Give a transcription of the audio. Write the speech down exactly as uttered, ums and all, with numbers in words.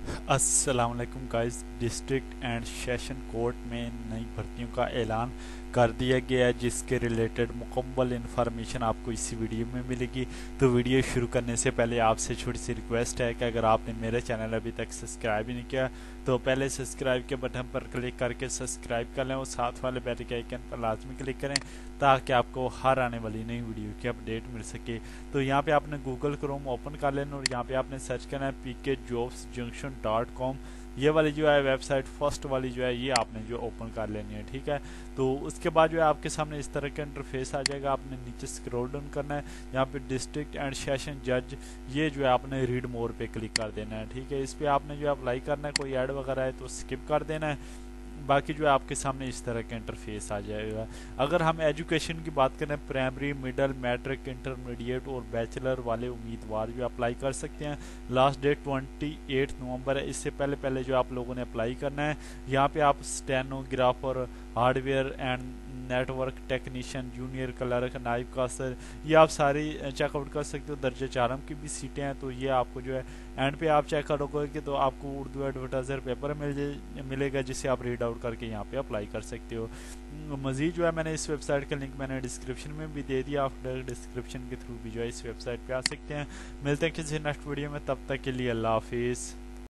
अस्सलाम वालेकुम guys. District and session court में नई भर्तियों का ऐलान कर दिया गया है, जिसके रिलेटेड मुकम्मल इन्फॉर्मेशन आपको इसी वीडियो में मिलेगी। तो वीडियो शुरू करने से पहले आपसे छोटी सी रिक्वेस्ट है कि अगर आपने मेरे चैनल अभी तक सब्सक्राइब ही नहीं किया तो पहले सब्सक्राइब के बटन पर क्लिक करके सब्सक्राइब कर लें और साथ वाले बेल के आइकन पर लाजमी क्लिक करें ताकि आपको हर आने वाली नई वीडियो की अपडेट मिल सके। तो यहाँ पे आपने गूगल क्रोम ओपन कर लेना और यहाँ पे आपने सर्च करना है पी के जॉब्स जंक्शन डॉट कॉम। ये वाली जो है वेबसाइट फर्स्ट वाली जो है ये आपने जो ओपन कर लेनी है, ठीक है। तो उसके बाद जो है आपके सामने इस तरह का इंटरफेस आ जाएगा। आपने नीचे स्क्रॉल डाउन करना है, यहाँ पे डिस्ट्रिक्ट एंड सेशन जज ये जो है आपने रीड मोर पे क्लिक कर देना है, ठीक है। इस पे आपने जो है अप्लाई करना है, कोई ऐड वगैरह है तो स्किप कर देना है। बाकी जो है आपके सामने इस तरह का इंटरफेस आ जाएगा। अगर हम एजुकेशन की बात करें, प्राइमरी, मिडिल, मैट्रिक, इंटरमीडिएट और बैचलर वाले उम्मीदवार जो अप्लाई कर सकते हैं। Last date twenty eight November है। इससे पहले पहले जो आप लोगों ने अप्लाई करना है। यहाँ पे आप stenographer, hardware and network technician, junior clerk, नाइब कासर ये आप सारी चेकआउट कर सकते हो। दर्जे चारम की भी सीटें हैं, तो ये आपको जो है एंड पे आप चेक करोगे तो आपको उर्दू एडवर्टाइजर पेपर मिल मिलेगा, जिसे आप रीड आउट करके यहाँ पे अप्लाई कर सकते हो। मजीद जो है मैंने इस वेबसाइट का लिंक मैंने डिस्क्रिप्शन में भी दे दिया, आप डिस्क्रिप्शन के थ्रू भी जो है इस वेबसाइट पे आ सकते हैं। मिलते हैं किसी नेक्स्ट वीडियो में, तब तक के लिए अल्लाह हाफिज़।